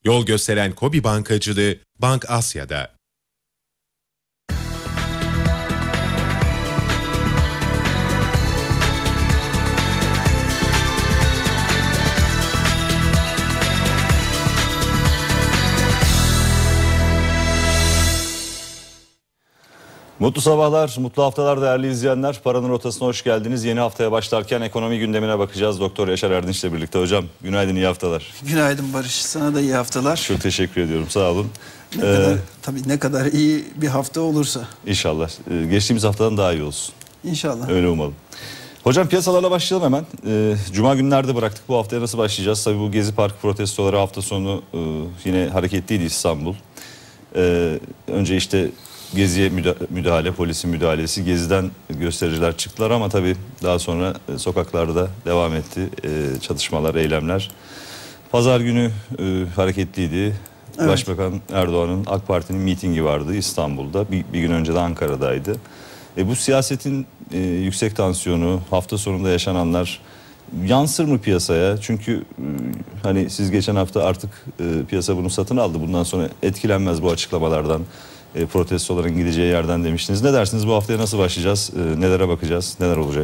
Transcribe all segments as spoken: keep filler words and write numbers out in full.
Yol gösteren KOBİ bankacılığı Bank Asya'da. Mutlu sabahlar, mutlu haftalar değerli izleyenler. Paranın Rotası'na hoş geldiniz. Yeni haftaya başlarken ekonomi gündemine bakacağız. Doktor Yaşar Erdinç'le birlikte. Hocam günaydın, iyi haftalar. Günaydın Barış, sana da iyi haftalar. Çok teşekkür ediyorum, sağ olun. Ne ee, kadar, tabii ne kadar iyi bir hafta olursa. İnşallah. Ee, geçtiğimiz haftadan daha iyi olsun. İnşallah. Öyle umalım. Hocam piyasalarla başlayalım hemen. Ee, Cuma günlerde bıraktık. Bu haftaya nasıl başlayacağız? Tabii bu Gezi Parkı protestoları hafta sonu e, yine hareketliydi İstanbul. Ee, önce işte Gezi'ye müdahale, polisin müdahalesi, Gezi'den göstericiler çıktılar ama tabii daha sonra sokaklarda devam etti çatışmalar, eylemler. Pazar günü e, hareketliydi. Evet. Başbakan Erdoğan'ın AK Parti'nin mitingi vardı İstanbul'da. Bir, bir gün önce de Ankara'daydı. E, bu siyasetin e, yüksek tansiyonu, hafta sonunda yaşananlar yansır mı piyasaya? Çünkü e, hani siz geçen hafta artık e, piyasa bunu satın aldı. Bundan sonra etkilenmez bu açıklamalardan. E, protestoların gideceği yerden demiştiniz. Ne dersiniz, bu haftaya nasıl başlayacağız? E, nelere bakacağız? Neler olacak?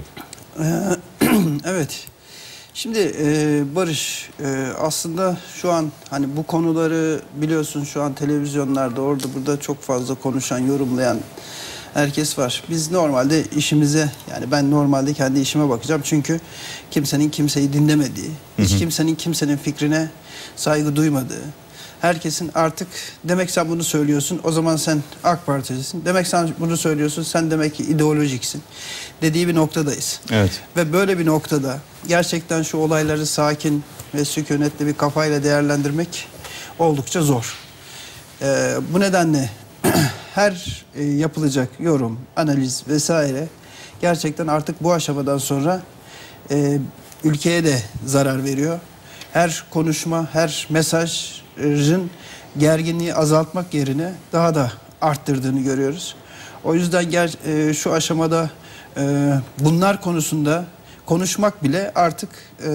Evet. Şimdi e, Barış e, aslında şu an hani bu konuları biliyorsun, şu an televizyonlarda orada burada çok fazla konuşan, yorumlayan herkes var. Biz normalde işimize, yani ben normalde kendi işime bakacağım. Çünkü kimsenin kimseyi dinlemediği, hiç hı hı. kimsenin kimsenin fikrine saygı duymadığı, herkesin artık demek sen bunu söylüyorsun, o zaman sen AK Partilisin. Demek sen bunu söylüyorsun, sen demek ki ideolojiksin dediği bir noktadayız. Evet. Ve böyle bir noktada gerçekten şu olayları sakin ve sükunetli bir kafayla değerlendirmek oldukça zor. Ee, bu nedenle her e, yapılacak yorum, analiz vesaire gerçekten artık bu aşamadan sonra e, ülkeye de zarar veriyor. Her konuşma, her mesajın gerginliği azaltmak yerine daha da arttırdığını görüyoruz. O yüzden ger e, şu aşamada e, bunlar konusunda konuşmak bile artık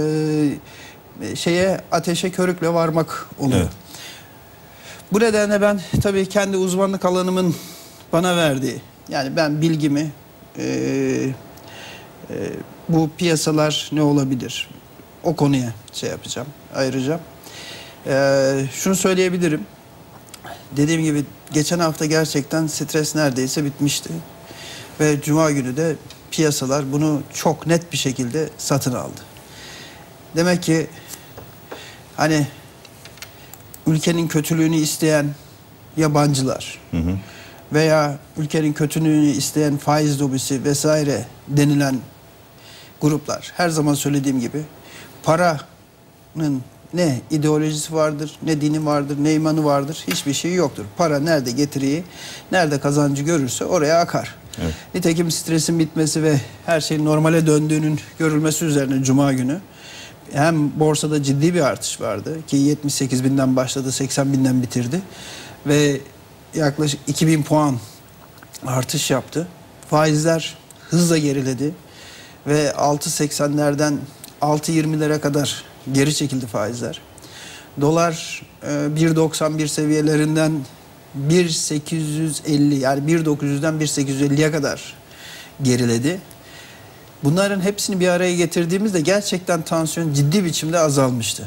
e, şeye ateşe körükle varmak oluyor. Evet. Bu nedenle ben tabii kendi uzmanlık alanımın bana verdiği, yani ben bilgimi e, e, bu piyasalar ne olabilir, o konuya şey yapacağım, ayıracağım. Ee, şunu söyleyebilirim. Dediğim gibi geçen hafta gerçekten stres neredeyse bitmişti. Ve Cuma günü de piyasalar bunu çok net bir şekilde satın aldı. Demek ki hani ülkenin kötülüğünü isteyen yabancılar hı hı. veya ülkenin kötülüğünü isteyen faiz lobisi vesaire denilen gruplar, her zaman söylediğim gibi paranın ne ideolojisi vardır, ne dini vardır, ne imanı vardır, hiçbir şey yoktur. Para nerede getiriyi, nerede kazancı görürse oraya akar. Evet. Nitekim stresin bitmesi ve her şeyin normale döndüğünün görülmesi üzerine Cuma günü hem borsada ciddi bir artış vardı ki yetmiş sekiz binden başladı, seksen binden bitirdi ve yaklaşık iki bin puan artış yaptı. Faizler hızla geriledi ve altı seksenlerden altı yirmilere kadar geri çekildi faizler. Dolar bir doksan bir seviyelerinden bir sekiz yüz elli, yani bir dokuz yüzden bir sekiz yüz elliye kadar geriledi. Bunların hepsini bir araya getirdiğimizde gerçekten tansiyon ciddi biçimde azalmıştı.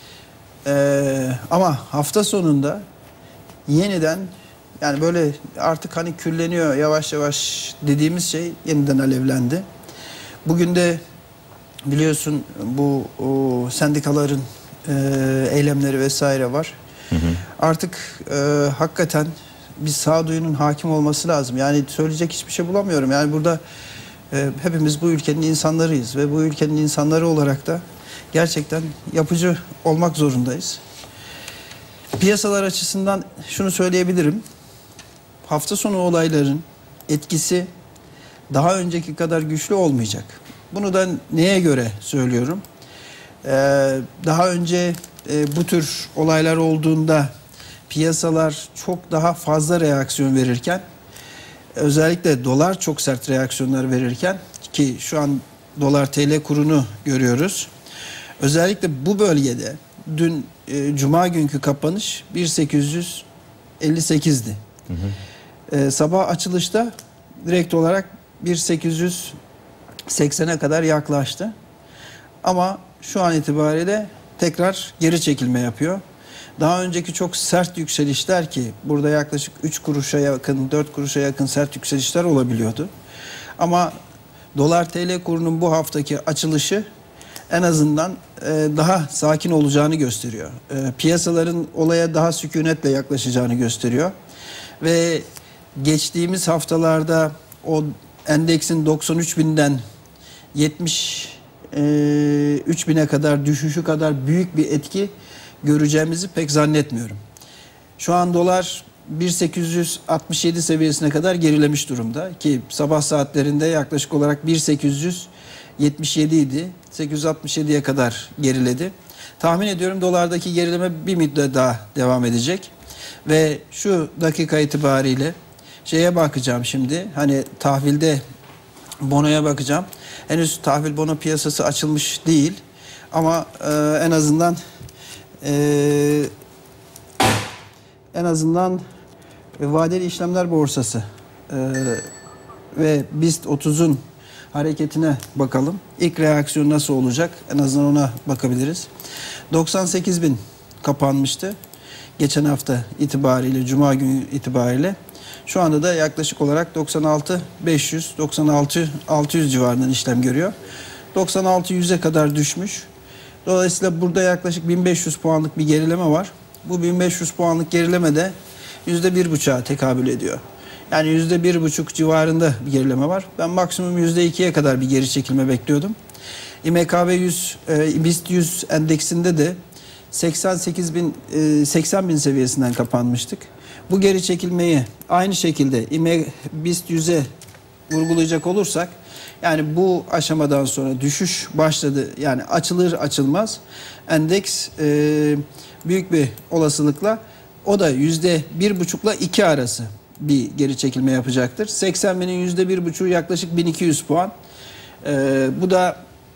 Ee, ama hafta sonunda yeniden, yani böyle artık hani külleniyor yavaş yavaş dediğimiz şey yeniden alevlendi. Bugün de biliyorsun bu o, sendikaların e, eylemleri vesaire var. Hı hı. Artık e, hakikaten bir sağduyunun hakim olması lazım. Yani söyleyecek hiçbir şey bulamıyorum. Yani burada e, hepimiz bu ülkenin insanlarıyız ve bu ülkenin insanları olarak da gerçekten yapıcı olmak zorundayız. Piyasalar açısından şunu söyleyebilirim. Hafta sonu olayların etkisi daha önceki kadar güçlü olmayacak. Bunu da neye göre söylüyorum? Ee, daha önce e, bu tür olaylar olduğunda piyasalar çok daha fazla reaksiyon verirken, özellikle dolar çok sert reaksiyonlar verirken, ki şu an dolar T L kurunu görüyoruz. Özellikle bu bölgede, dün e, Cuma günkü kapanış bin sekiz yüz elli sekizdi. Hı hı. E, sabah açılışta direkt olarak bin sekiz yüz seksene kadar yaklaştı. Ama şu an itibariyle tekrar geri çekilme yapıyor. Daha önceki çok sert yükselişler ki burada yaklaşık üç kuruşa yakın, dört kuruşa yakın sert yükselişler olabiliyordu. Ama dolar T L kurunun bu haftaki açılışı en azından e, daha sakin olacağını gösteriyor. E, piyasaların olaya daha sükunetle yaklaşacağını gösteriyor. Ve geçtiğimiz haftalarda o endeksin doksan üç binden yetmiş üç bine kadar düşüşü kadar büyük bir etki göreceğimizi pek zannetmiyorum. Şu an dolar bin sekiz yüz altmış yedi seviyesine kadar gerilemiş durumda ki sabah saatlerinde yaklaşık olarak bin sekiz yüz yetmiş yedi idi. sekiz yüz altmış yediye kadar geriledi. Tahmin ediyorum dolardaki gerileme bir müddet daha devam edecek. Ve şu dakika itibariyle şeye bakacağım şimdi. Hani tahvilde bonoya bakacağım. Henüz tahvil bono piyasası açılmış değil. Ama e, en azından e, en azından vadeli işlemler borsası e, ve BIST otuzun hareketine bakalım. İlk reaksiyon nasıl olacak? En azından ona bakabiliriz. doksan sekiz bin kapanmıştı. Geçen hafta itibariyle, Cuma günü itibariyle. Şu anda da yaklaşık olarak doksan altı bin beş yüz, doksan altı bin altı yüz civarından işlem görüyor. doksan altı bin yüze kadar düşmüş. Dolayısıyla burada yaklaşık bin beş yüz puanlık bir gerileme var. Bu bin beş yüz puanlık gerileme de yüzde bir buçuğa tekabül ediyor. Yani yüzde bir buçuk civarında bir gerileme var. Ben maksimum yüzde ikiye kadar bir geri çekilme bekliyordum. İ M K B yüz, e, BIST yüz endeksinde de seksen sekiz bin, seksen bin seviyesinden kapanmıştık. Bu geri çekilmeyi aynı şekilde BIST yüze vurgulayacak olursak, yani bu aşamadan sonra düşüş başladı. Yani açılır açılmaz endeks e, büyük bir olasılıkla o da yüzde bir buçukla iki arası bir geri çekilme yapacaktır. seksen binin yüzde bir buçuğu yaklaşık bin iki yüz puan. E, bu da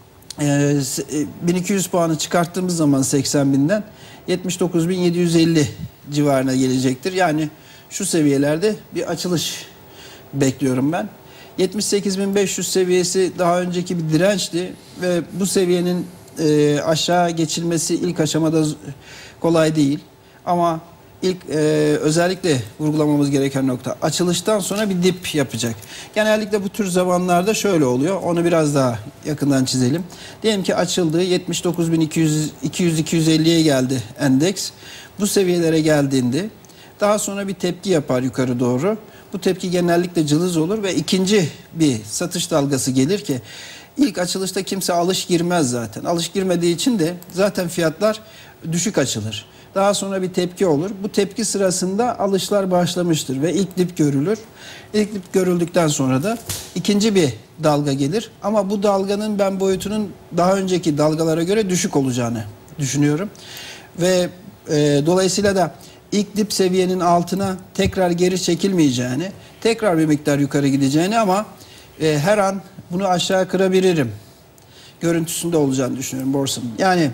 e, bin iki yüz puanı çıkarttığımız zaman seksen binden yetmiş dokuz bin yedi yüz elli civarına gelecektir. Yani şu seviyelerde bir açılış bekliyorum ben. yetmiş sekiz bin beş yüz seviyesi daha önceki bir dirençti ve bu seviyenin e, aşağı geçilmesi ilk aşamada kolay değil. Ama ilk e, özellikle vurgulamamız gereken nokta, açılıştan sonra bir dip yapacak. Genellikle bu tür zamanlarda şöyle oluyor. Onu biraz daha yakından çizelim. Diyelim ki açıldı, yetmiş dokuz bin iki yüz iki yüz iki yüz elliye geldi endeks. Bu seviyelere geldiğinde daha sonra bir tepki yapar yukarı doğru. Bu tepki genellikle cılız olur ve ikinci bir satış dalgası gelir ki ilk açılışta kimse alış girmez zaten. Alış girmediği için de zaten fiyatlar düşük açılır. Daha sonra bir tepki olur. Bu tepki sırasında alışlar başlamıştır ve ilk dip görülür. İlk dip görüldükten sonra da ikinci bir dalga gelir. Ama bu dalganın ben boyutunun daha önceki dalgalara göre düşük olacağını düşünüyorum. Ve e, dolayısıyla da ilk dip seviyenin altına tekrar geri çekilmeyeceğini, tekrar bir miktar yukarı gideceğini ama e, her an bunu aşağı kırabilirim görüntüsünde olacağını düşünüyorum borsanın. Yani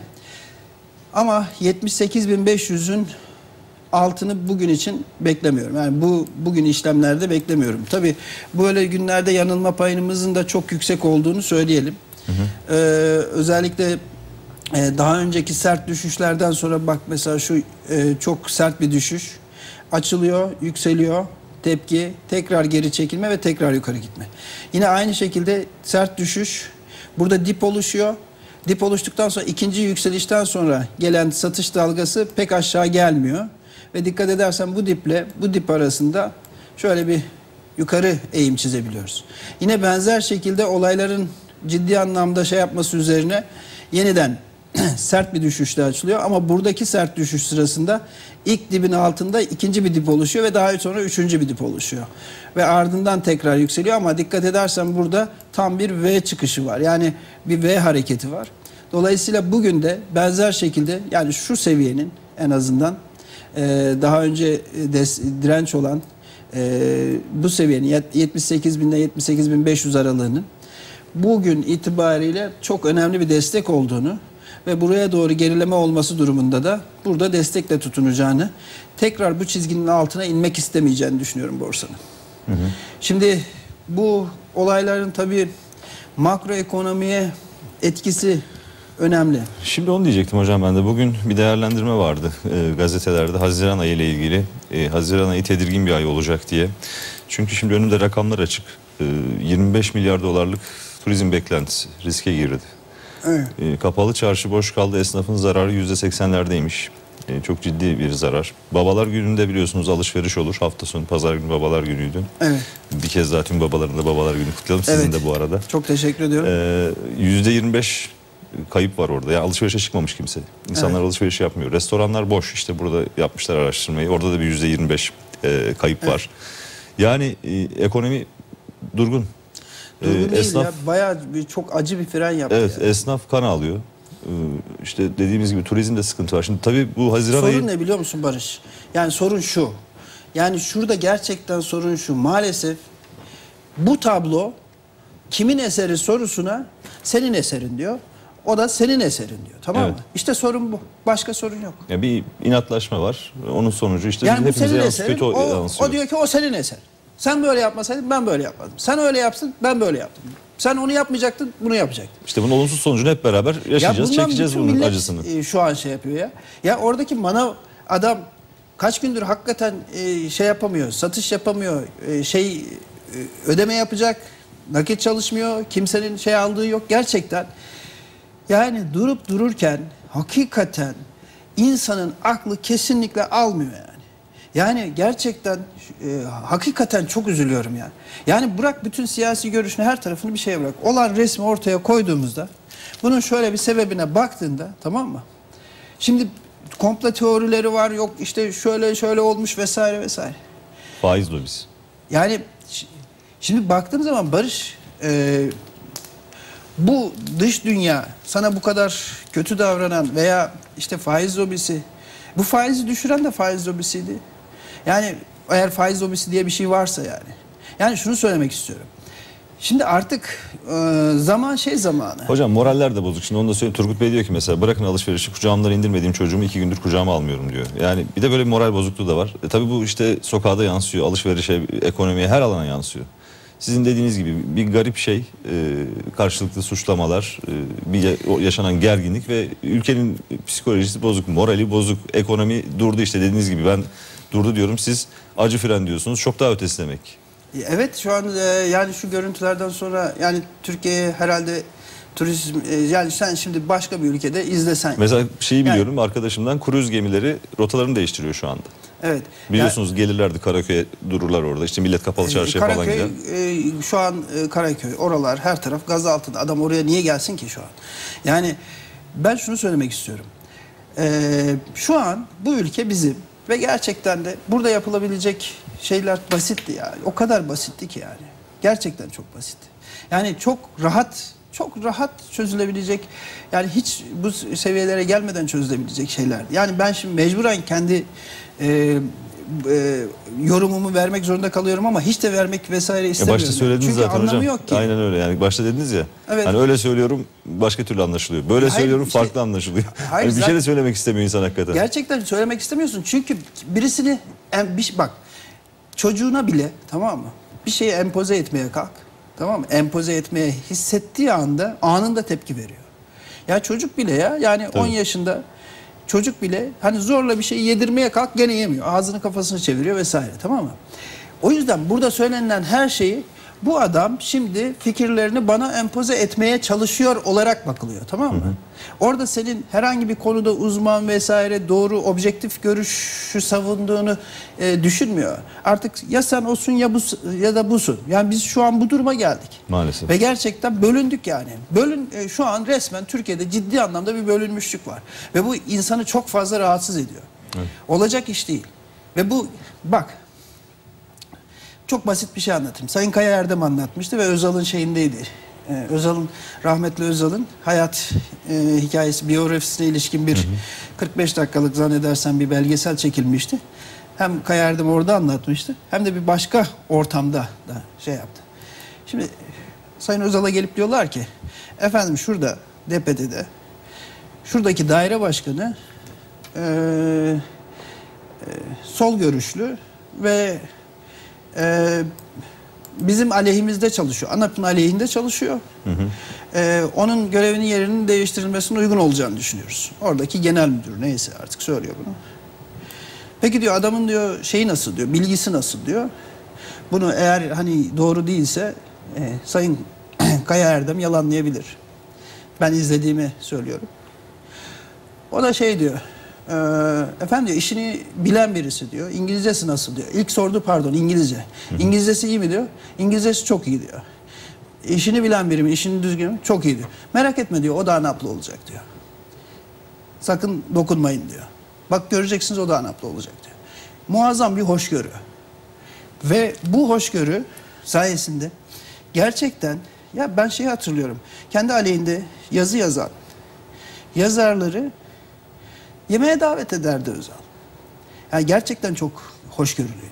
ama yetmiş sekiz bin beş yüzün altını bugün için beklemiyorum. Yani bu bugün işlemlerde beklemiyorum. Tabii böyle günlerde yanılma payımızın da çok yüksek olduğunu söyleyelim. Hı hı. Ee, özellikle e, daha önceki sert düşüşlerden sonra bak mesela şu e, çok sert bir düşüş açılıyor, yükseliyor, tepki, tekrar geri çekilme ve tekrar yukarı gitme. Yine aynı şekilde sert düşüş, burada dip oluşuyor. Dip oluştuktan sonra ikinci yükselişten sonra gelen satış dalgası pek aşağı gelmiyor. Ve dikkat edersen bu diple bu dip arasında şöyle bir yukarı eğim çizebiliyoruz. Yine benzer şekilde olayların ciddi anlamda şey yapması üzerine yeniden sert bir düşüşle açılıyor. Ama buradaki sert düşüş sırasında ilk dibin altında ikinci bir dip oluşuyor ve daha sonra üçüncü bir dip oluşuyor. Ve ardından tekrar yükseliyor ama dikkat edersen burada tam bir V çıkışı var. Yani bir V hareketi var. Dolayısıyla bugün de benzer şekilde yani şu seviyenin en azından e, daha önce des, direnç olan e, bu seviyenin yetmiş sekiz bin ile yetmiş sekiz bin beş yüz aralığının bugün itibariyle çok önemli bir destek olduğunu ve buraya doğru gerileme olması durumunda da burada destekle tutunacağını, tekrar bu çizginin altına inmek istemeyeceğini düşünüyorum borsanın. Hı hı. Şimdi bu olayların tabii makroekonomiye etkisi önemli. Şimdi onu diyecektim hocam ben de. Bugün bir değerlendirme vardı e, gazetelerde Haziran ayı ile ilgili. E, Haziran ayı tedirgin bir ay olacak diye. Çünkü şimdi önümde rakamlar açık. E, yirmi beş milyar dolarlık turizm beklentisi riske girdi. Evet. E, kapalı çarşı boş kaldı. Esnafın zararı yüzde seksenlerdeymiş. E, çok ciddi bir zarar. Babalar gününde biliyorsunuz alışveriş olur. Hafta sonu pazar günü babalar günüydü. Evet. Bir kez daha tüm babaların da babalar günü kutlayalım. Sizin evet. de bu arada. Çok teşekkür ediyorum. E, yüzde yirmi beş kayıp var orada. Yani alışverişe çıkmamış kimse. İnsanlar evet. alışveriş yapmıyor. Restoranlar boş. İşte burada yapmışlar araştırmayı. Orada da bir yüzde yirmi beş e, kayıp evet. var. Yani e, ekonomi durgun. Durgun e, değil esnaf, ya. Bayağı bir, çok acı bir fren yaptı. Evet. Yani. Esnaf kan alıyor. E, işte dediğimiz gibi turizmde sıkıntı var. Şimdi tabii bu Haziran sorun ayı... ne biliyor musun Barış? Yani sorun şu. Yani şurada gerçekten sorun şu. Maalesef bu tablo kimin eseri sorusuna senin eserin diyor. O da senin eserin diyor. Tamam evet. mı? İşte sorun bu. Başka sorun yok. Ya bir inatlaşma var. Onun sonucu işte yani hepimize yansıyor. Kötü o, yansıyor. O diyor ki o senin eser. Sen böyle yapmasaydın ben böyle yapmadım. Sen öyle yapsın ben böyle yaptım. Sen onu yapmayacaktın bunu yapacaktın. İşte bunun olumsuz sonucunu hep beraber yaşayacağız. Ya çekeceğiz bunun acısını. Şu an şey yapıyor ya. Ya oradaki manav adam kaç gündür hakikaten şey yapamıyor. Satış yapamıyor. Şey ödeme yapacak. Nakit çalışmıyor. Kimsenin şey aldığı yok. Gerçekten yani durup dururken hakikaten insanın aklı kesinlikle almıyor yani. Yani gerçekten e, hakikaten çok üzülüyorum yani. Yani bırak bütün siyasi görüşünü her tarafını bir şeye bırak. Olan resmi ortaya koyduğumuzda bunun şöyle bir sebebine baktığında tamam mı? Şimdi komplo teorileri var yok işte şöyle şöyle olmuş vesaire vesaire. Faiz lobisi. Yani şimdi baktığım zaman Barış e, bu dış dünya sana bu kadar kötü davranan veya işte faiz lobisi, bu faizi düşüren de faiz lobisiydi. Yani eğer faiz lobisi diye bir şey varsa yani. Yani şunu söylemek istiyorum. Şimdi artık e, zaman şey zamanı. Hocam moraller de bozuk. Şimdi onu da söyleyeyim. Turgut Bey diyor ki mesela bırakın alışverişi kucağımdan indirmediğim çocuğumu iki gündür kucağıma almıyorum diyor. Yani bir de böyle bir moral bozukluğu da var. E, tabii bu işte sokağa da yansıyor. Alışverişe, ekonomiye her alana yansıyor. Sizin dediğiniz gibi bir garip şey, e, karşılıklı suçlamalar, e, bir yaşanan gerginlik ve ülkenin psikolojisi bozuk, morali bozuk, ekonomi durdu işte dediğiniz gibi ben durdu diyorum. Siz acı fren diyorsunuz. Çok daha ötesi demek. Evet şu an e, yani şu görüntülerden sonra yani Türkiye'ye herhalde turizm e, yani sen şimdi başka bir ülkede izlesen. Mesela şeyi biliyorum yani, arkadaşımdan kruz gemileri rotalarını değiştiriyor şu anda. Evet. Biliyorsunuz yani, gelirlerdi Karaköy'e dururlar orada. İşte millet kapalı çarşıya Karaköy, falan gider. E, şu an e, Karaköy oralar her taraf gaz altında. Adam oraya niye gelsin ki şu an? Yani ben şunu söylemek istiyorum. E, şu an bu ülke bizim ve gerçekten de burada yapılabilecek şeyler basitti yani. O kadar basitti ki yani. Gerçekten çok basit. Yani çok rahat, çok rahat çözülebilecek, yani hiç bu seviyelere gelmeden çözülebilecek şeylerdi. Yani ben şimdi mecburen kendi e, e, yorumumu vermek zorunda kalıyorum ama hiç de vermek vesaire istemiyorum. Ya başta söylediniz Çünkü zaten hocam. Yok ki. Aynen öyle yani başta dediniz ya. Evet. Hani öyle söylüyorum başka türlü anlaşılıyor. Böyle Hayır, söylüyorum işte, farklı anlaşılıyor. Hayır, yani bir şey de söylemek istemiyor insan hakikaten. Gerçekten söylemek istemiyorsun. Çünkü birisini bir, bak çocuğuna bile tamam mı? Bir şeyi empoze etmeye kalk. Tamam mı? Empoze etmeye hissettiği anda anında tepki veriyor. Ya çocuk bile ya yani Tabii. on yaşında çocuk bile hani zorla bir şey yedirmeye kalk gene yemiyor. Ağzını kafasını çeviriyor vesaire tamam mı? O yüzden burada söylenen her şeyi bu adam şimdi fikirlerini bana empoze etmeye çalışıyor olarak bakılıyor tamam mı? Hı hı. Orada senin herhangi bir konuda uzman vesaire doğru objektif görüşü savunduğunu e, düşünmüyor. Artık ya sen olsun ya bu ya da busun. Yani biz şu an bu duruma geldik. Maalesef. Ve gerçekten bölündük yani. Bölün e, şu an resmen Türkiye'de ciddi anlamda bir bölünmüşlük var. Ve bu insanı çok fazla rahatsız ediyor. Evet. Olacak iş değil. Ve bu bak çok basit bir şey anlatayım. Sayın Kaya Erdem anlatmıştı ve Özal'ın şeyindeydi. Ee, Özal'ın, rahmetli Özal'ın hayat e, hikayesi, biyografisine ilişkin bir hı hı. kırk beş dakikalık zannedersem bir belgesel çekilmişti. Hem Kaya Erdem orada anlatmıştı hem de bir başka ortamda da şey yaptı. Şimdi Sayın Özal'a gelip diyorlar ki efendim şurada D P T'de şuradaki daire başkanı e, e, sol görüşlü ve e, bizim aleyhimizde çalışıyor. ANAP'ın aleyhinde çalışıyor. Hı hı. Ee, onun görevinin yerinin değiştirilmesine uygun olacağını düşünüyoruz. Oradaki genel müdür neyse artık söylüyor bunu. Peki diyor adamın diyor şeyi nasıl diyor, bilgisi nasıl diyor. Bunu eğer hani doğru değilse e, Sayın Kaya Erdem yalanlayabilir. Ben izlediğimi söylüyorum. O da şey diyor. E, efendim diyor işini bilen birisi diyor. İngilizcesi nasıl diyor. İlk sordu pardon İngilizce. Hı hı. İngilizcesi iyi mi diyor. İngilizcesi çok iyi diyor. İşini bilen biri mi, işini düzgün mü? Çok iyi diyor. Merak etme diyor, o da ANAP'lı olacak diyor. Sakın dokunmayın diyor. Bak göreceksiniz o da ANAP'lı olacak diyor. Muazzam bir hoşgörü. Ve bu hoşgörü sayesinde gerçekten, ya ben şeyi hatırlıyorum. Kendi aleyhinde yazı yazan yazarları yemeğe davet ederdi Özal. Yani gerçekten çok hoşgörülüydü.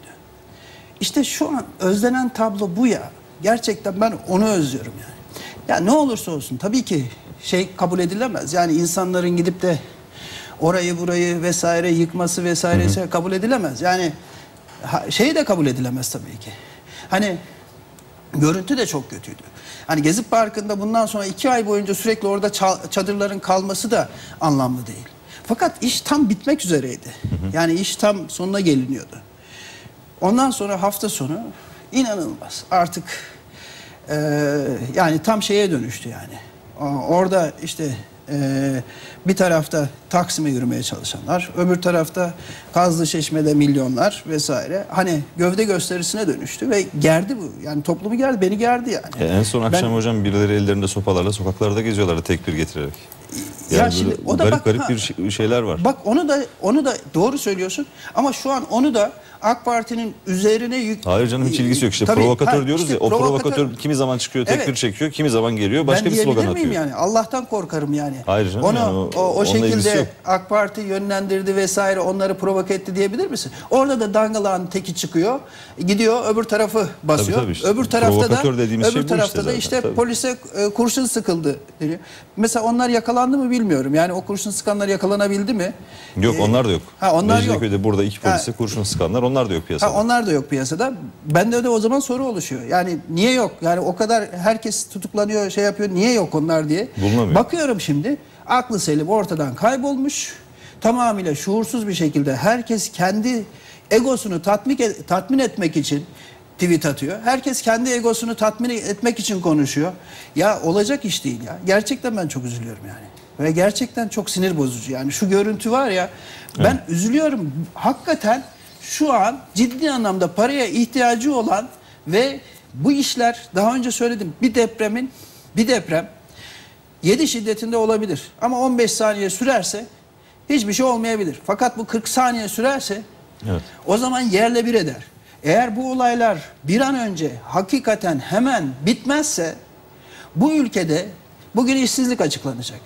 İşte şu an özlenen tablo bu ya. Gerçekten ben onu özlüyorum yani. Ya ne olursa olsun tabii ki şey kabul edilemez. Yani insanların gidip de orayı burayı vesaire yıkması vesairesi hı hı. kabul edilemez. Yani şey de kabul edilemez tabii ki. Hani görüntü de çok kötüydü. Hani Gezi Parkı'nda bundan sonra iki ay boyunca sürekli orada çadırların kalması da anlamlı değil. Fakat iş tam bitmek üzereydi. Hı hı. Yani iş tam sonuna geliniyordu. Ondan sonra hafta sonu İnanılmaz. Artık e, yani tam şeye dönüştü yani. Orada işte e, bir tarafta Taksim'e yürümeye çalışanlar, öbür tarafta Kazlıçeşme'de milyonlar vesaire. Hani gövde gösterisine dönüştü ve gerdi bu. Yani toplumu gerdi, beni gerdi yani. E, en son akşam ben, hocam birileri ellerinde sopalarla sokaklarda geziyorlardı tekbir getirerek. Yani ya şimdi o da garip bak, garip ha, bir şeyler var. Bak onu da onu da doğru söylüyorsun ama şu an onu da AK Parti'nin üzerine yük... Hayır canım hiç ilgisi yok. İşte Tabii, provokatör ha, diyoruz işte ya. O provokatör, provokatör kimi zaman çıkıyor, tekbir evet. çekiyor, kimi zaman geliyor, başka ben bir slogan atıyor. miyim yani? Allah'tan korkarım yani. Hayır canım. Onu yani o, o, o şekilde yok. AK Parti yönlendirdi vesaire, onları provoke etti diyebilir misin? Orada da dangalağın teki çıkıyor, gidiyor öbür tarafı basıyor. Tabii, tabii işte. Öbür tarafta da öbür şey tarafta işte da işte tabii. polise e, kurşun sıkıldı deniyor. Mesela onlar yakalandı mı bilmiyorum. Yani o kurşun sıkanlar yakalanabildi mi? Yok ee, onlar da yok. Ha, onlar Mecidiyeköy'de yok. Burada iki polise ha, kurşun sıkanlar, onlar da yok piyasada. Ha, onlar da yok piyasada. Bende de o zaman soru oluşuyor. Yani niye yok? Yani o kadar herkes tutuklanıyor, şey yapıyor. Niye yok onlar diye. Bulunamıyor. Bakıyorum şimdi. Aklı selim ortadan kaybolmuş. Tamamıyla şuursuz bir şekilde herkes kendi egosunu tatmin, tatmin etmek için tweet atıyor. Herkes kendi egosunu tatmin etmek için konuşuyor. Ya olacak iş değil ya. Gerçekten ben çok üzülüyorum yani. Ve gerçekten çok sinir bozucu. Yani şu görüntü var ya, ben evet. üzülüyorum. Hakikaten şu an ciddi anlamda paraya ihtiyacı olan ve bu işler, daha önce söyledim, bir depremin bir deprem yedi şiddetinde olabilir. Ama on beş saniye sürerse hiçbir şey olmayabilir. Fakat bu kırk saniye sürerse evet. o zaman yerle bir eder. Eğer bu olaylar bir an önce hakikaten hemen bitmezse bu ülkede bugün işsizlik açıklanacak.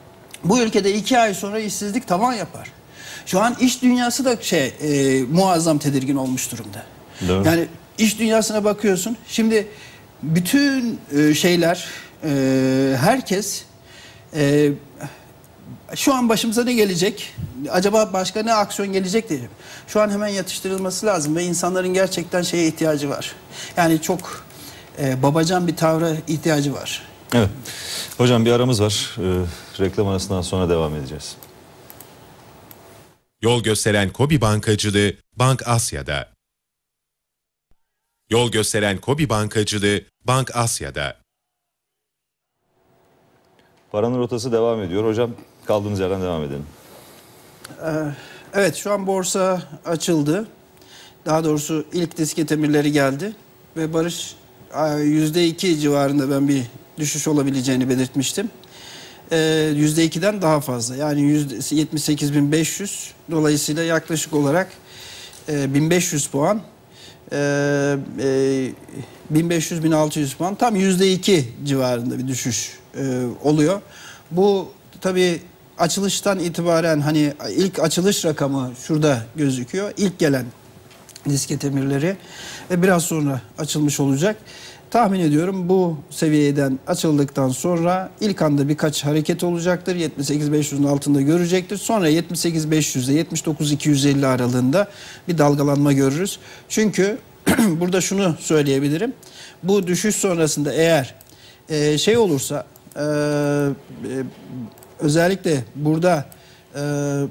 Bu ülkede iki ay sonra işsizlik tavan yapar. Şu an iş dünyası da şey e, muazzam tedirgin olmuş durumda. Doğru. Yani iş dünyasına bakıyorsun. Şimdi bütün e, şeyler, e, herkes e, şu an başımıza ne gelecek? Acaba başka ne aksiyon gelecek diyelim. Şu an hemen yatıştırılması lazım ve insanların gerçekten şeye ihtiyacı var. Yani çok e, babacan bir tavra ihtiyacı var. Evet. Hocam bir aramız var. Ee, reklam arasından sonra devam edeceğiz. Yol gösteren KOBİ Bankacılığı Bank Asya'da. Yol gösteren KOBİ Bankacılığı Bank Asya'da. Paranın rotası devam ediyor. Hocam kaldığımız yerden devam edelim. Evet, şu an borsa açıldı. Daha doğrusu ilk disket emirleri geldi. Ve Barış yüzde iki civarında ben bir düşüş olabileceğini belirtmiştim. yüzde ikiden daha fazla. Yani yüzde yetmiş sekiz bin beş yüz. Dolayısıyla yaklaşık olarak bin beş yüz puan. bin beş yüz bin altı yüz puan. Tam yüzde iki civarında bir düşüş oluyor. Bu tabii açılıştan itibaren hani ilk açılış rakamı şurada gözüküyor. İlk gelen disket emirleri ve biraz sonra açılmış olacak. tahmin ediyorum bu seviyeden açıldıktan sonra ilk anda birkaç hareket olacaktır. yetmiş sekiz bin beş yüzün altında görecektir. Sonra yetmiş sekiz bin beş yüz ile yetmiş dokuz bin iki yüz elli aralığında bir dalgalanma görürüz. Çünkü burada şunu söyleyebilirim. Bu düşüş sonrasında eğer e, şey olursa e, e, özellikle burada e,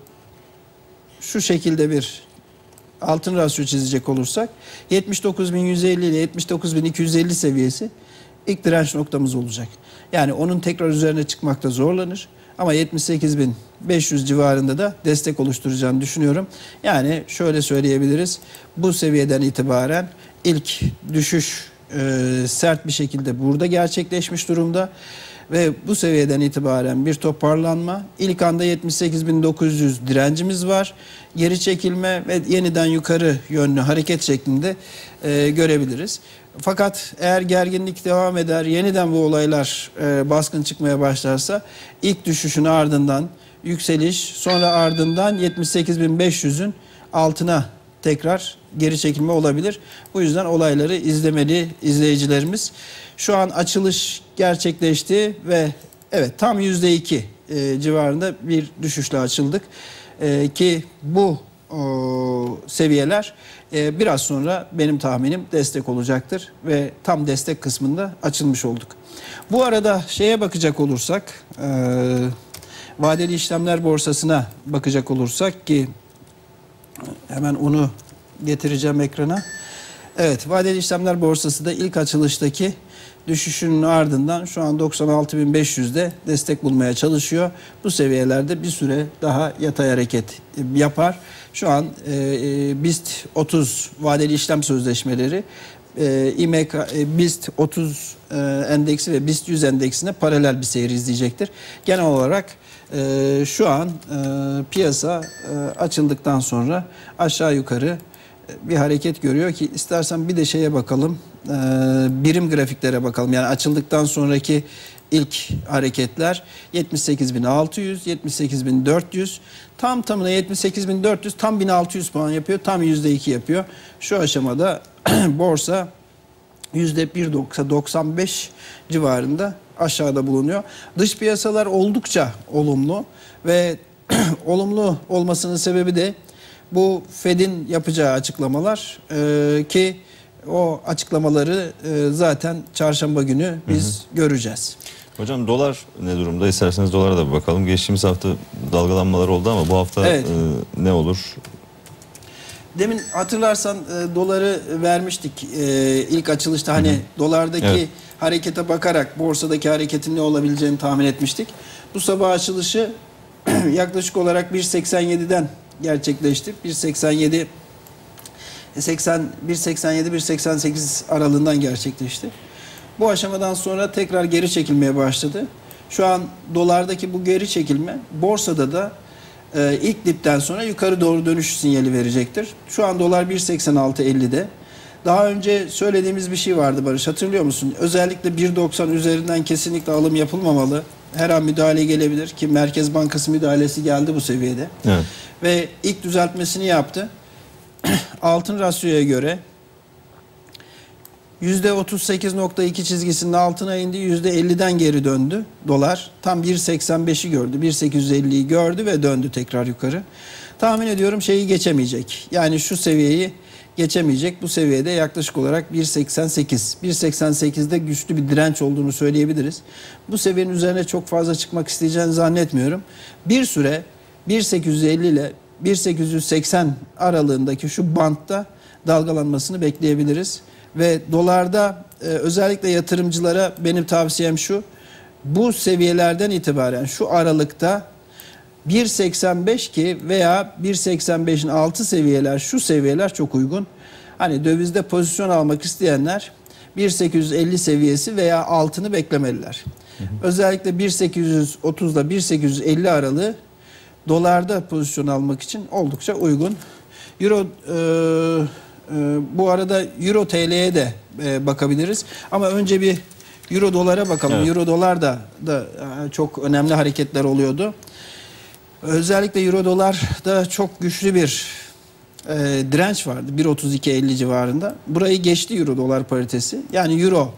şu şekilde bir altın rasyo çizecek olursak yetmiş dokuz bin yüz elli ile yetmiş dokuz bin iki yüz elli seviyesi ilk direnç noktamız olacak. Yani onun tekrar üzerine çıkmakta zorlanır. Ama yetmiş sekiz bin beş yüz civarında da destek oluşturacağını düşünüyorum. Yani şöyle söyleyebiliriz. Bu seviyeden itibaren ilk düşüş e, sert bir şekilde burada gerçekleşmiş durumda. Ve bu seviyeden itibaren bir toparlanma. İlk anda yetmiş sekiz bin dokuz yüz direncimiz var. Geri çekilme ve yeniden yukarı yönlü hareket şeklinde e, görebiliriz. Fakat eğer gerginlik devam eder, yeniden bu olaylar e, baskın çıkmaya başlarsa ilk düşüşün ardından yükseliş, sonra ardından yetmiş sekiz bin beş yüzün altına tekrar geri çekilme olabilir. Bu yüzden olayları izlemeli izleyicilerimiz. Şu an açılış gerçekleşti ve evet tam yüzde iki e, civarında bir düşüşle açıldık. E, ki bu o, seviyeler e, biraz sonra benim tahminim destek olacaktır ve tam destek kısmında açılmış olduk. Bu arada şeye bakacak olursak, e, vadeli işlemler borsasına bakacak olursak ki hemen onu getireceğim ekrana. Evet, vadeli işlemler borsası da ilk açılıştaki düşüşünün ardından şu an doksan altı bin beş yüzde destek bulmaya çalışıyor. Bu seviyelerde bir süre daha yatay hareket yapar. Şu an e, BIST otuz vadeli işlem sözleşmeleri e, İ M K, e, BIST otuz e, endeksi ve BIST yüz endeksine paralel bir seyir izleyecektir. Genel olarak e, şu an e, piyasa e, açıldıktan sonra aşağı yukarı bir hareket görüyor ki istersen bir de şeye bakalım, e, birim grafiklere bakalım. Yani açıldıktan sonraki ilk hareketler yetmiş sekiz bin altı yüz, yetmiş sekiz bin dört yüz, tam tamına yetmiş sekiz bin dört yüz, tam bin altı yüz puan yapıyor, tam yüzde iki yapıyor. Şu aşamada borsa yüzde bir nokta doksan beş civarında aşağıda bulunuyor. Dış piyasalar oldukça olumlu ve olumlu olmasının sebebi de bu Fed'in yapacağı açıklamalar e, ki o açıklamaları e, zaten çarşamba günü biz hı hı. göreceğiz. Hocam dolar ne durumda? İsterseniz dolara da bir bakalım. Geçtiğimiz hafta dalgalanmalar oldu ama bu hafta evet. e, ne olur? Demin hatırlarsan e, doları vermiştik e, ilk açılışta hani hı hı. dolardaki evet. harekete bakarak borsadaki hareketin ne olabileceğini tahmin etmiştik. Bu sabah açılışı yaklaşık olarak bir seksen yediden gerçekleşti. bir seksen yedi seksen bir seksen yedi bir seksen sekiz aralığından gerçekleşti. Bu aşamadan sonra tekrar geri çekilmeye başladı. Şu an dolardaki bu geri çekilme borsada da e, ilk dipten sonra yukarı doğru dönüş sinyali verecektir. Şu an dolar bir seksen altı ellide. Daha önce söylediğimiz bir şey vardı Barış, hatırlıyor musun? Özellikle bir doksan üzerinden kesinlikle alım yapılmamalı. Her an müdahale gelebilir ki Merkez Bankası müdahalesi geldi bu seviyede. Evet. Ve ilk düzeltmesini yaptı. Altın rasyoya göre yüzde otuz sekiz nokta iki çizgisinin altına indi. yüzde elliden geri döndü dolar. Tam bir seksen beşi gördü. bir sekiz yüz elliyi gördü ve döndü tekrar yukarı. Tahmin ediyorum şeyi geçemeyecek. Yani şu seviyeyi geçemeyecek. Bu seviyede yaklaşık olarak bir seksen sekiz. bir seksen sekizde güçlü bir direnç olduğunu söyleyebiliriz. Bu seviyenin üzerine çok fazla çıkmak isteyeceğini zannetmiyorum. Bir süre bir sekiz yüz elli ile bir sekiz yüz seksen aralığındaki şu bantta dalgalanmasını bekleyebiliriz. Ve dolarda e, özellikle yatırımcılara benim tavsiyem şu. Bu seviyelerden itibaren şu aralıkta bir seksen beş ki veya bir seksen beşin altı seviyeler, şu seviyeler çok uygun. Hani dövizde pozisyon almak isteyenler bir sekiz yüz elli seviyesi veya altını beklemeliler. Hı hı. Özellikle bir sekiz yüz otuz ile bir sekiz yüz elli aralığı dolarda pozisyon almak için oldukça uygun. Euro e, e, bu arada Euro T L'ye de e, bakabiliriz. Ama önce bir Euro dolara bakalım. Evet. Euro dolar da da çok önemli hareketler oluyordu. Özellikle Euro dolarda çok güçlü bir e, direnç vardı. bir otuz iki elli civarında. Burayı geçti Euro dolar paritesi. Yani Euro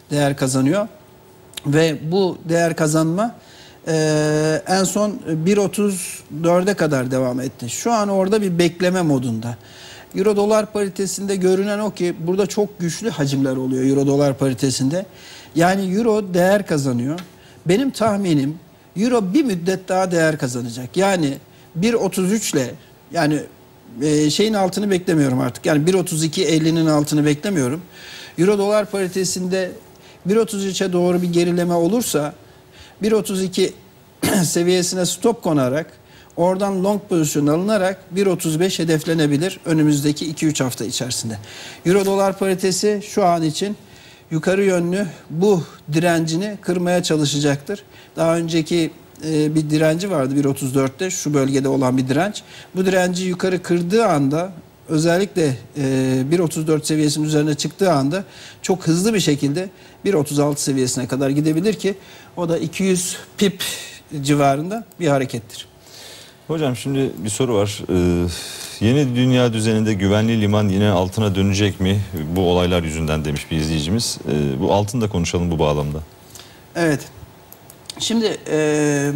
değer kazanıyor. Ve bu değer kazanma e, en son bir otuz dörde kadar devam etti. Şu an orada bir bekleme modunda. Euro dolar paritesinde görünen o ki burada çok güçlü hacimler oluyor Euro dolar paritesinde. Yani Euro değer kazanıyor. Benim tahminim Euro bir müddet daha değer kazanacak. Yani bir otuz üç ile yani e, şeyin altını beklemiyorum artık. Yani bir otuz iki ellinin altını beklemiyorum. Euro dolar paritesinde bir otuz üçe doğru bir gerileme olursa bir otuz iki seviyesine stop konarak oradan long pozisyon alınarak bir otuz beş hedeflenebilir önümüzdeki iki üç hafta içerisinde. Euro dolar paritesi şu an için yukarı yönlü bu direncini kırmaya çalışacaktır. Daha önceki e, bir direnci vardı bir otuz dörtte şu bölgede olan bir direnç. Bu direnci yukarı kırdığı anda özellikle e, bir otuz dört seviyesinin üzerine çıktığı anda çok hızlı bir şekilde bir otuz altı seviyesine kadar gidebilir ki o da iki yüz pip civarında bir harekettir. Hocam şimdi bir soru var. Ee, yeni dünya düzeninde güvenli liman yine altına dönecek mi? Bu olaylar yüzünden demiş bir izleyicimiz. Ee, bu altını da konuşalım bu bağlamda. Evet. Şimdi e,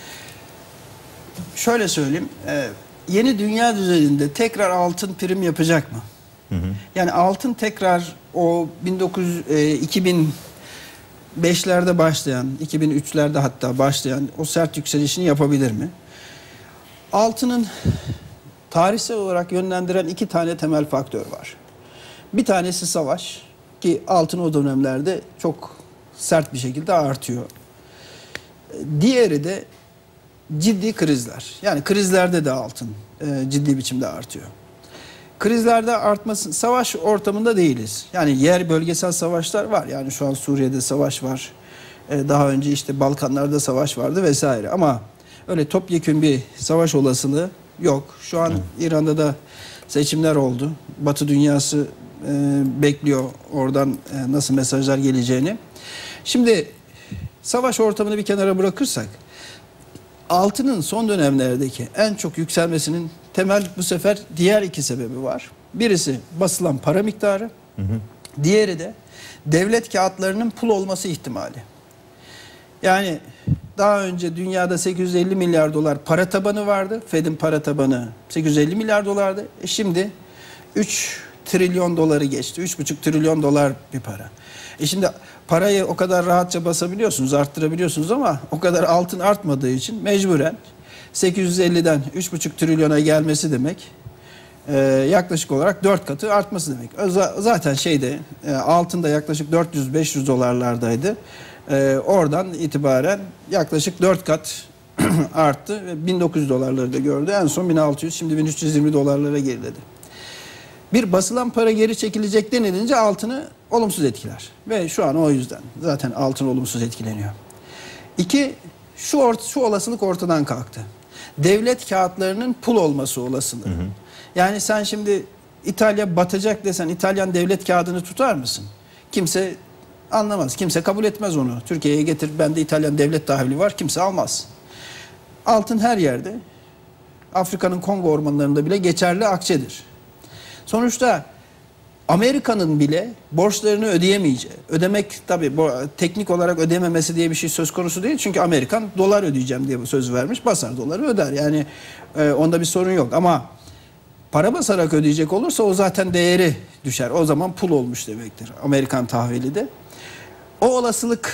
şöyle söyleyeyim. E, yeni dünya düzeninde tekrar altın prim yapacak mı? Hı hı. Yani altın tekrar o bin dokuz yüz, e, iki bin beşlerde başlayan, iki bin üçlerde hatta başlayan o sert yükselişini yapabilir mi? Altının tarihsel olarak yönlendiren iki tane temel faktör var. Bir tanesi savaş ki altın o dönemlerde çok sert bir şekilde artıyor. Diğeri de ciddi krizler. Yani krizlerde de altın e, ciddi biçimde artıyor. Krizlerde artması, savaş ortamında değiliz. Yani yer bölgesel savaşlar var. Yani şu an Suriye'de savaş var. E, daha önce işte Balkanlarda savaş vardı vesaire. Ama öyle topyekün bir savaş olasılığı yok. Şu an Hı. İran'da da seçimler oldu. Batı dünyası e, bekliyor oradan e, nasıl mesajlar geleceğini. Şimdi savaş ortamını bir kenara bırakırsak altının son dönemlerdeki en çok yükselmesinin temel bu sefer diğer iki sebebi var. Birisi basılan para miktarı, hı hı. Diğeri de devlet kağıtlarının pul olması ihtimali. Yani daha önce dünyada sekiz yüz elli milyar dolar para tabanı vardı. Fed'in para tabanı sekiz yüz elli milyar dolardı. E şimdi üç trilyon doları geçti. üç buçuk trilyon dolar bir para. E şimdi parayı o kadar rahatça basabiliyorsunuz, arttırabiliyorsunuz ama o kadar altın artmadığı için mecburen sekiz yüz elliden üç buçuk trilyona gelmesi demek e, yaklaşık olarak dört katı artması demek. Zaten şeyde e, altında yaklaşık dört yüz beş yüz dolarlardaydı. E, oradan itibaren yaklaşık dört kat arttı ve bin dokuz yüz dolarları da gördü. En son bin altı yüz, şimdi bin üç yüz yirmi dolarlara geriledi. Bir basılan para geri çekilecek denilince altını olumsuz etkiler. Ve şu an o yüzden zaten altın olumsuz etkileniyor. İki, şu, ort şu olasılık ortadan kalktı. Devlet kağıtlarının pul olması olasılığı. Hı hı. Yani sen şimdi İtalya batacak desen İtalyan devlet kağıdını tutar mısın? Kimse anlamaz. Kimse kabul etmez onu. Türkiye'ye getir, bende İtalyan devlet tahvili var. Kimse almaz. Altın her yerde. Afrika'nın Kongo ormanlarında bile geçerli akçedir. Sonuçta Amerika'nın bile borçlarını ödeyemeyeceği, ödemek tabii teknik olarak ödememesi diye bir şey söz konusu değil. Çünkü Amerikan dolar ödeyeceğim diye söz vermiş, basar doları öder. Yani e, onda bir sorun yok ama para basarak ödeyecek olursa o zaten değeri düşer. O zaman pul olmuş demektir Amerikan tahvili de. O olasılık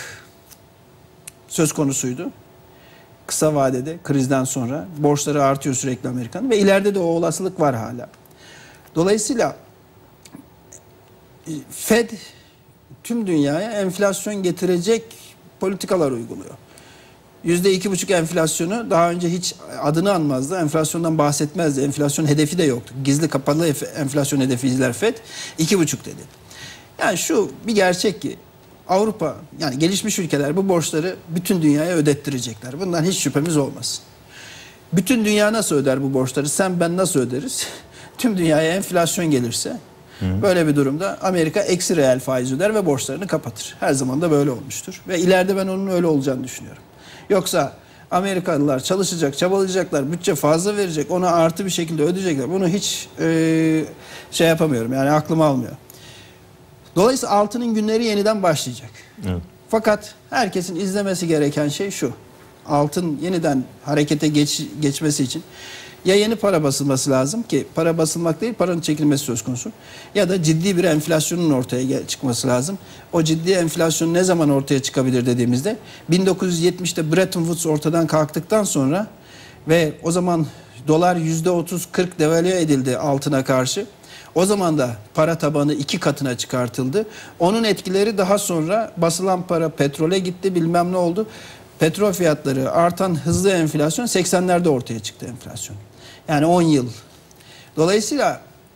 söz konusuydu. Kısa vadede krizden sonra borçları artıyor sürekli Amerika'nın ve ileride de o olasılık var hala. Dolayısıyla Fed tüm dünyaya enflasyon getirecek politikalar uyguluyor. Yüzde iki buçuk enflasyonu daha önce hiç adını anmazdı. Enflasyondan bahsetmezdi. Enflasyon hedefi de yoktu. Gizli kapalı enflasyon hedefi izler Fed. iki buçuk dedi. Yani şu bir gerçek ki Avrupa yani gelişmiş ülkeler bu borçları bütün dünyaya ödettirecekler. Bundan hiç şüphemiz olmasın. Bütün dünya nasıl öder bu borçları? Sen ben nasıl öderiz? Tüm dünyaya enflasyon gelirse Hı. böyle bir durumda Amerika eksi reel faiz öder ve borçlarını kapatır. Her zaman da böyle olmuştur. Ve ileride ben onun öyle olacağını düşünüyorum. Yoksa Amerikalılar çalışacak, çabalayacaklar, bütçe fazla verecek, ona artı bir şekilde ödeyecekler. Bunu hiç e, şey yapamıyorum yani aklım almıyor. Dolayısıyla altının günleri yeniden başlayacak. Evet. Fakat herkesin izlemesi gereken şey şu. Altın yeniden harekete geç, geçmesi için ya yeni para basılması lazım ki para basılmak değil paranın çekilmesi söz konusu. Ya da ciddi bir enflasyonun ortaya çıkması lazım. O ciddi enflasyon ne zaman ortaya çıkabilir dediğimizde bin dokuz yüz yetmişte Bretton Woods ortadan kalktıktan sonra ve o zaman dolar yüzde otuz kırk devalüe edildi altına karşı. O zaman da para tabanı iki katına çıkartıldı. Onun etkileri daha sonra basılan para petrole gitti, bilmem ne oldu. Petrol fiyatları, artan hızlı enflasyon seksenlerde ortaya çıktı enflasyon. Yani on yıl. Dolayısıyla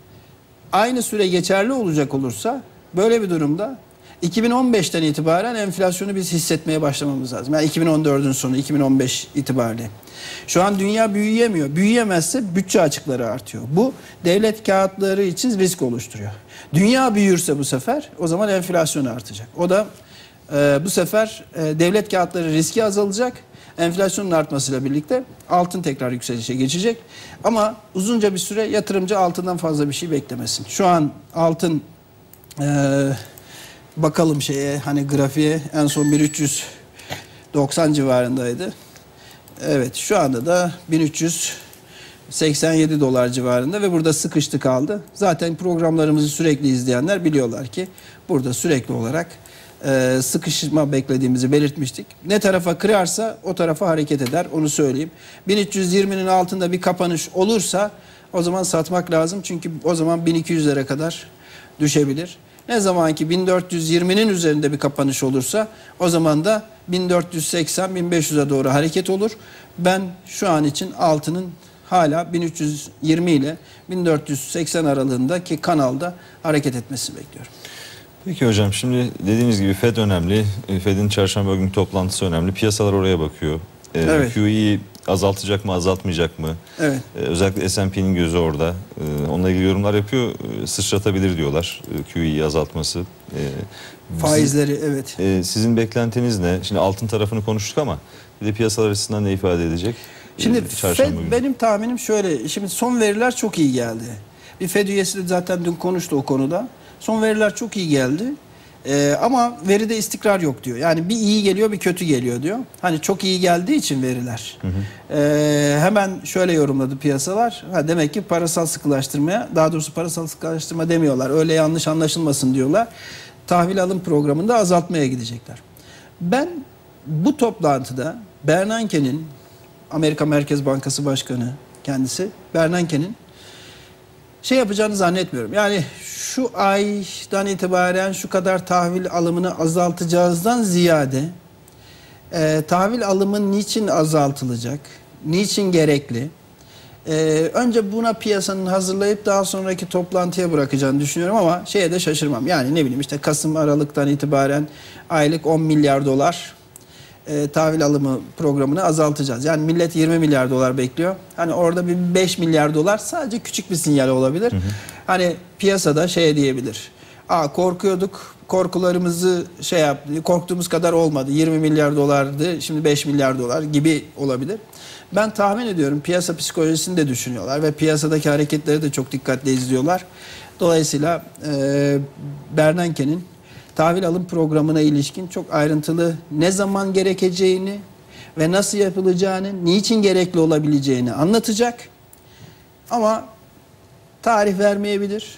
aynı süre geçerli olacak olursa böyle bir durumda iki bin on beşten itibaren enflasyonu biz hissetmeye başlamamız lazım. Yani iki bin on dördün sonu, iki bin on beş itibariyle. Şu an dünya büyüyemiyor. Büyüyemezse bütçe açıkları artıyor. Bu devlet kağıtları için risk oluşturuyor. Dünya büyürse bu sefer o zaman enflasyon artacak. O da e, bu sefer e, devlet kağıtları riski azalacak. Enflasyonun artmasıyla birlikte altın tekrar yükselişe geçecek. Ama uzunca bir süre yatırımcı altından fazla bir şey beklemesin. Şu an altın e, bakalım şeye hani grafiğe en son bin üç yüz doksan civarındaydı. Evet şu anda da bin üç yüz seksen yedi dolar civarında ve burada sıkıştı kaldı. Zaten programlarımızı sürekli izleyenler biliyorlar ki burada sürekli olarak e, sıkışma beklediğimizi belirtmiştik. Ne tarafa kırarsa o tarafa hareket eder, onu söyleyeyim. bin üç yüz yirminin altında bir kapanış olursa o zaman satmak lazım. Çünkü o zaman bin iki yüzlere kadar düşebilir. Ne zaman ki bin dört yüz yirminin üzerinde bir kapanış olursa o zaman da bin dört yüz seksen bin beş yüze doğru hareket olur. Ben şu an için altının hala bin üç yüz yirmi ile bin dört yüz seksen aralığındaki kanalda hareket etmesini bekliyorum. Peki hocam, şimdi dediğiniz gibi Fed önemli. Fed'in çarşamba günü toplantısı önemli. Piyasalar oraya bakıyor. Ee, Evet. Q E'yi azaltacak mı, azaltmayacak mı? Evet. Ee, özellikle S and P'nin gözü orada. Ee, onunla ilgili yorumlar yapıyor. Ee, sıçratabilir diyorlar e, Q E'yi azaltması. Ee, Faizleri evet. e, sizin beklentiniz ne? Şimdi altın tarafını konuştuk ama bir de piyasalar açısından ne ifade edecek? Şimdi Ee, çarşamba Fed, günü. benim tahminim şöyle. Şimdi son veriler çok iyi geldi. Bir Fed üyesi de zaten dün konuştu o konuda. Son veriler çok iyi geldi. Ee, ama veride istikrar yok diyor. Yani bir iyi geliyor bir kötü geliyor diyor. Hani çok iyi geldiği için veriler. Hı hı. Ee, hemen şöyle yorumladı piyasalar. Ha, demek ki parasal sıkılaştırmaya, daha doğrusu parasal sıkılaştırma demiyorlar. Öyle yanlış anlaşılmasın diyorlar. Tahvil alım programında azaltmaya gidecekler. Ben bu toplantıda Bernanke'nin, Amerika Merkez Bankası Başkanı kendisi, Bernanke'nin şey yapacağını zannetmiyorum. Yani şu aydan itibaren şu kadar tahvil alımını azaltacağızdan ziyade e, tahvil alımı niçin azaltılacak, niçin gerekli? E, önce buna piyasanın hazırlayıp daha sonraki toplantıya bırakacağını düşünüyorum ama şeye de şaşırmam. Yani ne bileyim işte Kasım Aralık'tan itibaren aylık on milyar dolar E, tahvil alımı programını azaltacağız. Yani millet yirmi milyar dolar bekliyor. Hani orada bir beş milyar dolar sadece küçük bir sinyal olabilir. Hı hı. Hani piyasada şey diyebilir. Aa, korkuyorduk, korkularımızı şey yaptı, korktuğumuz kadar olmadı. yirmi milyar dolardı, şimdi beş milyar dolar gibi olabilir. Ben tahmin ediyorum piyasa psikolojisini de düşünüyorlar ve piyasadaki hareketleri de çok dikkatle izliyorlar. Dolayısıyla e, Bernanke'nin tahvil alım programına ilişkin çok ayrıntılı ne zaman gerekeceğini ve nasıl yapılacağını, niçin gerekli olabileceğini anlatacak. Ama tarih vermeyebilir.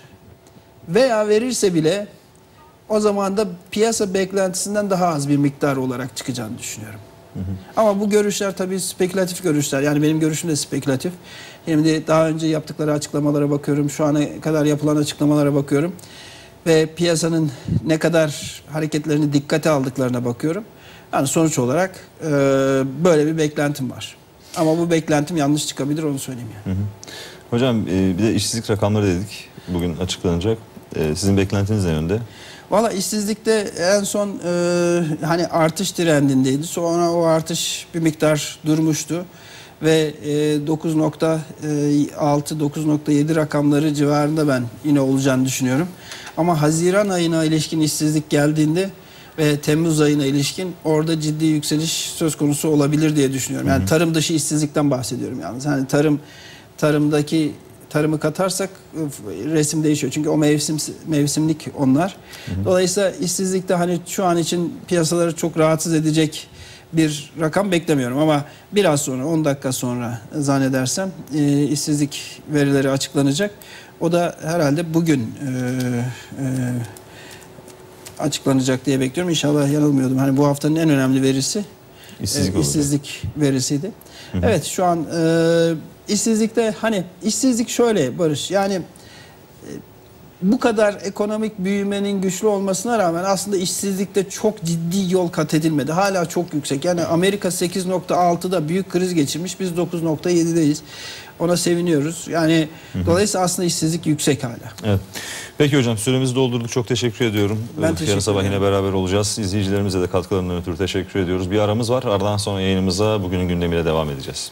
Veya verirse bile o zaman da piyasa beklentisinden daha az bir miktar olarak çıkacağını düşünüyorum. Hı hı. Ama bu görüşler tabii spekülatif görüşler. Yani benim görüşüm de spekülatif. Şimdi daha önce yaptıkları açıklamalara bakıyorum. Şu ana kadar yapılan açıklamalara bakıyorum. Ve piyasanın ne kadar hareketlerini dikkate aldıklarına bakıyorum. Yani sonuç olarak e, böyle bir beklentim var. Ama bu beklentim yanlış çıkabilir, onu söyleyeyim yani. Hı hı. Hocam e, bir de işsizlik rakamları dedik. Bugün açıklanacak. E, sizin beklentiniz ne yönde? Valla işsizlikte en son e, hani artış trendindeydi. Sonra o artış bir miktar durmuştu. Ve e, dokuz nokta altı dokuz nokta yedi rakamları civarında ben yine olacağını düşünüyorum. Ama Haziran ayına ilişkin işsizlik geldiğinde ve Temmuz ayına ilişkin orada ciddi yükseliş söz konusu olabilir diye düşünüyorum. Yani tarım dışı işsizlikten bahsediyorum yalnız. Hani tarım tarımdaki tarımı katarsak e, resim değişiyor. Çünkü o mevsim mevsimlik onlar. Hı hı. Dolayısıyla işsizlikte hani şu an için piyasaları çok rahatsız edecek bir rakam beklemiyorum ama biraz sonra on dakika sonra zannedersem e, işsizlik verileri açıklanacak. O da herhalde bugün e, e, açıklanacak diye bekliyorum. İnşallah yanılmıyordum. Hani bu haftanın en önemli verisi işsizlik, e, işsizlik verisiydi. Hı hı. Evet, şu an e, işsizlikte hani işsizlik şöyle Barış, yani e, bu kadar ekonomik büyümenin güçlü olmasına rağmen aslında işsizlikte çok ciddi yol kat edilmedi. Hala çok yüksek. Yani Amerika sekiz nokta altıda büyük kriz geçirmiş. Biz dokuz nokta yedideyiz. Ona seviniyoruz. Yani hı hı. dolayısıyla aslında işsizlik yüksek hala. Evet. Peki hocam, süremizi doldurduk. Çok teşekkür ediyorum. Ben teşekkür Yarın sabah ederim. yine beraber olacağız. İzleyicilerimize de katkılarından ötürü teşekkür ediyoruz. Bir aramız var. Ardından sonra yayınımıza bugünün gündemiyle devam edeceğiz.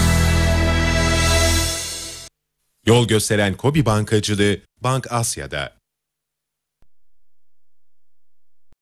Yol gösteren KOBİ Bankacılığı Bank Asya'da.